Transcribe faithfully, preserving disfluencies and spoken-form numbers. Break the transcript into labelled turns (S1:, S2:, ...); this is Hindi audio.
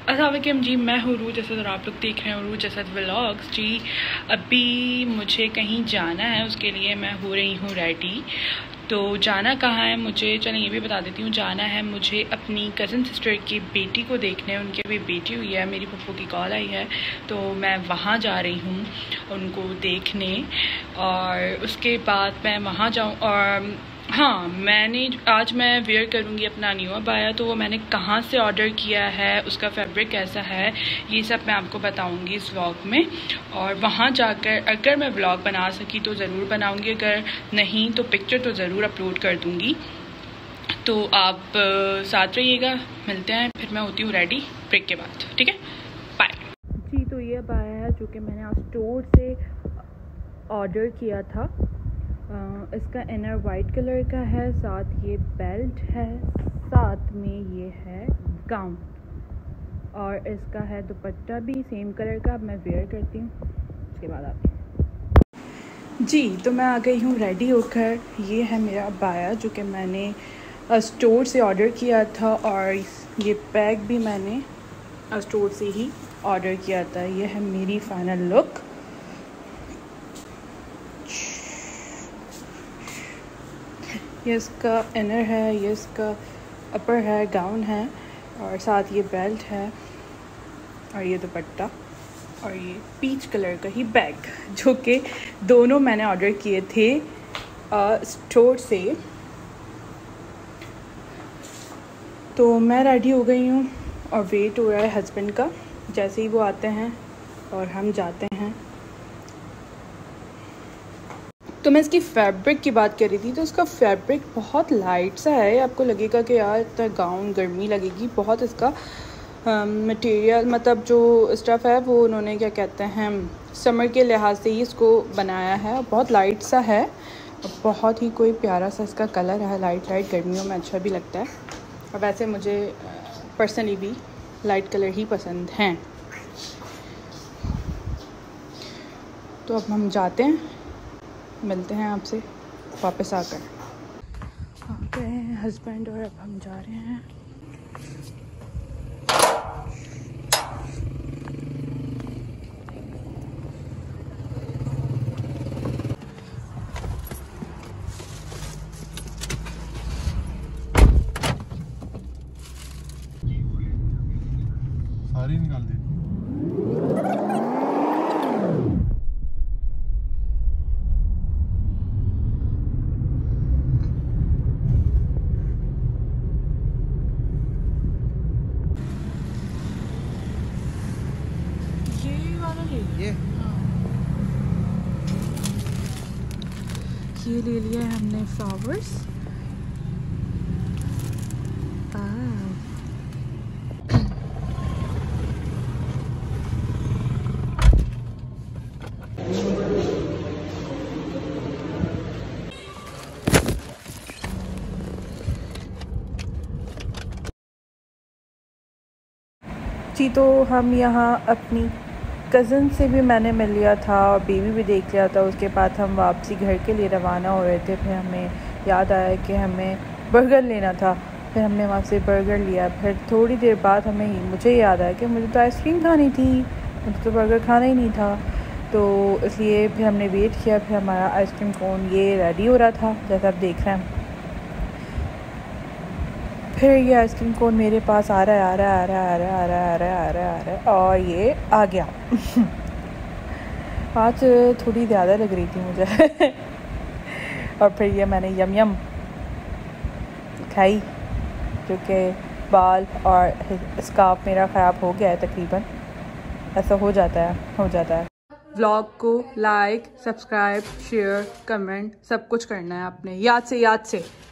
S1: अस्सलाम वालेकुम जी, मैं हूँ रूज असद और आप लोग देख रहे हैं रूज असद व्लॉग्स जी। अभी मुझे कहीं जाना है, उसके लिए मैं हो रही हूँ रेडी। तो जाना कहाँ है मुझे, चलें ये भी बता देती हूँ। जाना है मुझे अपनी कज़न सिस्टर की बेटी को देखने। उनकी अभी बेटी हुई है, मेरी पप्पू की कॉल आई है, तो मैं वहाँ जा रही हूँ उनको देखने। और उसके बाद मैं वहाँ जाऊँ। और हाँ, मैंने आज मैं वेयर करूँगी अपना न्यू अबाया। तो वो मैंने कहाँ से ऑर्डर किया है, उसका फैब्रिक कैसा है, ये सब मैं आपको बताऊँगी इस व्लॉग में। और वहाँ जाकर अगर मैं व्लॉग बना सकी तो ज़रूर बनाऊँगी, अगर नहीं तो पिक्चर तो ज़रूर अपलोड कर दूँगी। तो आप साथ रहिएगा, मिलते हैं फिर। मैं होती हूँ रेडी ब्रेक के बाद, ठीक है, बाय जी। तो ये अबाया है जो कि मैंने आज स्टोर से ऑर्डर किया था। Uh, इसका इनर वाइट कलर का है, साथ ये बेल्ट है, साथ में ये है गाउन, और इसका है दुपट्टा भी सेम कलर का। अब मैं वेयर करती हूँ, उसके बाद आती हूँ जी। तो मैं आ गई हूँ रेडी होकर। ये है मेरा अबाया जो कि मैंने स्टोर से ऑर्डर किया था, और ये बैग भी मैंने स्टोर से ही ऑर्डर किया था। ये है मेरी फाइनल लुक। ये इसका इनर है, ये इसका अपर है, गाउन है, और साथ ये बेल्ट है, और ये दुपट्टा, और ये पीच कलर का ही बैग, जो कि दोनों मैंने ऑर्डर किए थे स्टोर से। तो मैं रेडी हो गई हूँ और वेट हो रहा है हस्बैंड का। जैसे ही वो आते हैं और हम जाते हैं। तो मैं इसकी फैब्रिक की बात कर रही थी, तो इसका फैब्रिक बहुत लाइट सा है। आपको लगेगा कि यार इतना गाउन गर्मी लगेगी। बहुत इसका मटेरियल मतलब जो स्टफ़ है वो उन्होंने क्या कहते हैं समर के लिहाज से ही इसको बनाया है। बहुत लाइट सा है और बहुत ही कोई प्यारा सा इसका कलर है। लाइट लाइट गर्मियों में अच्छा भी लगता है, और वैसे मुझे पर्सनली भी लाइट कलर ही पसंद हैं। तो अब हम जाते हैं, मिलते हैं आपसे वापस आकर। आ गए हैं हस्बैंड और अब हम जा रहे हैं।
S2: सारी निकाल दी। ये
S1: ये ले लिया है हमने फ्लावर्स। जी, तो हम यहाँ अपनी कज़न से भी मैंने मिल लिया था और बेबी भी देख लिया था। उसके बाद हम वापसी घर के लिए रवाना हो रहे थे। फिर हमें याद आया कि हमें बर्गर लेना था। फिर हमने वहाँ से बर्गर लिया। फिर थोड़ी देर बाद हमें मुझे याद आया कि मुझे तो आइसक्रीम खानी थी, मुझे तो बर्गर खाना ही नहीं था। तो इसलिए फिर हमने वेट किया। फिर हमारा आइसक्रीम कोन ये रेडी हो रहा था, जैसा आप देख रहे हैं। फिर ये आइसक्रीम कोन मेरे पास आ रहा है आ रहा है आ रहा है आ रहा है आ रहा है आ रहा है आ रहा है आ रहा है और ये आ गया। आज थोड़ी ज़्यादा लग रही थी मुझे। और फिर ये मैंने यम यम खाई, जो कि बाल और स्कार्फ मेरा ख़राब हो गया है तकरीबन। ऐसा हो जाता है हो जाता है व्लॉग को लाइक, सब्सक्राइब, शेयर, कमेंट सब कुछ करना है आपने, याद से याद से।